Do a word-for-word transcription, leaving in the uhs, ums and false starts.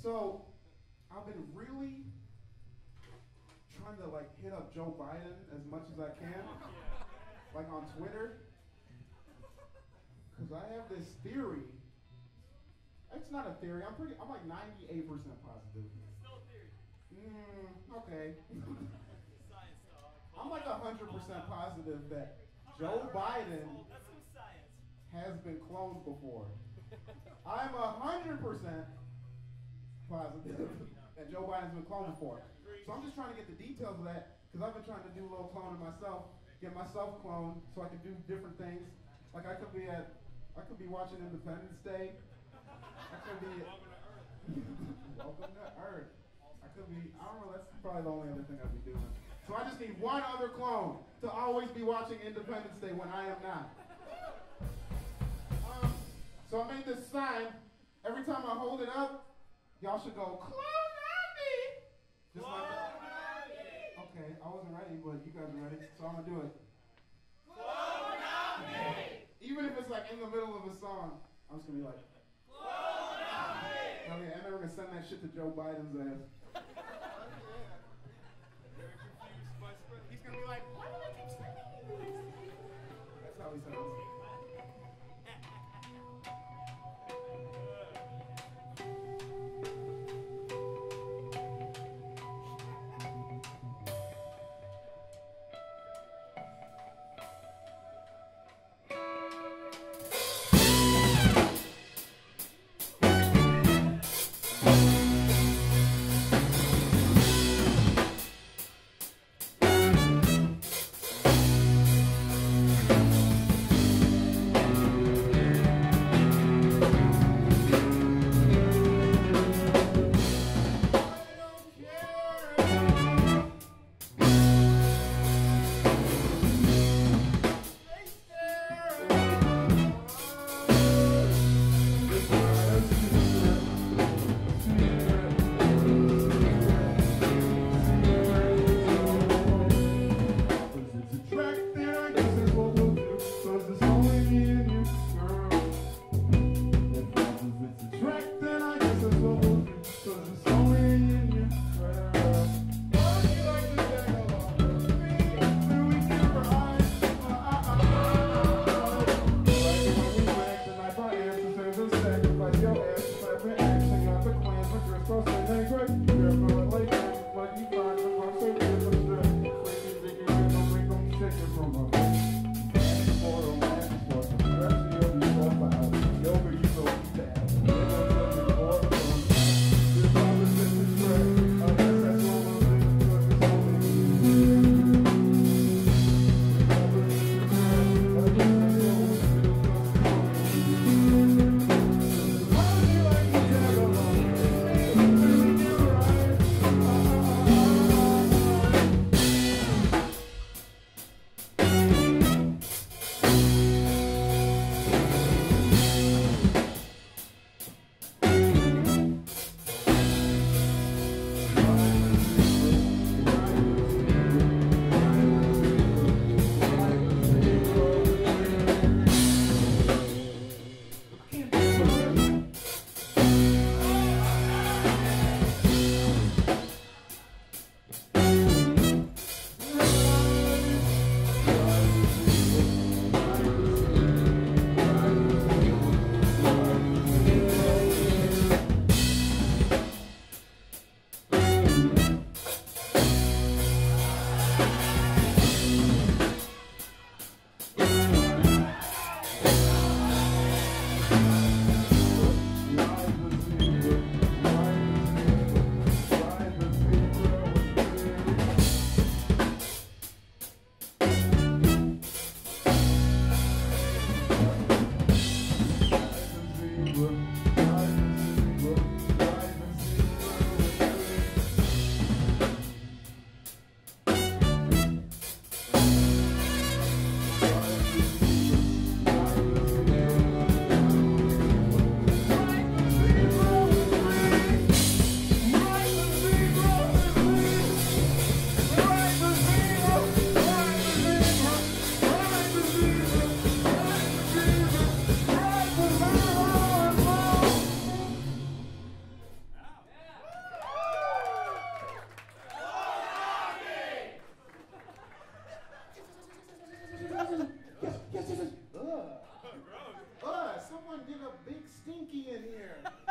So I've been really trying to like hit up Joe Biden as much as I can, like on Twitter, because I have this theory. It's not a theory. I'm pretty. I'm like ninety-eight percent positive. Still a theory. Mm, okay. Science, dog. I'm like one hundred percent positive that Joe Biden That's some science. has been cloned before. I'm one hundred percent positive that Joe Biden's been cloned before. So I'm just trying to get the details of that, because I've been trying to do a little cloning myself, get myself cloned so I can do different things. Like I could be at, I could be watching Independence Day. I could be, welcome to Earth. I could be, I don't know, that's probably the only other thing I'd be doing. So I just need one other clone to always be watching Independence Day when I am not. Um, so I made this sign. Every time I hold it up, y'all should go, clone on me! Just like that. Okay, I wasn't ready, but you guys are ready, so I'm gonna do it. Clone on me! Even if it's like in the middle of a song, I'm just gonna be like, Clone on me! oh yeah, and then we're gonna send that shit to Joe Biden's ass. He's gonna be like, why do I keep sending you this? That's how he sounds. get a big stinky in here.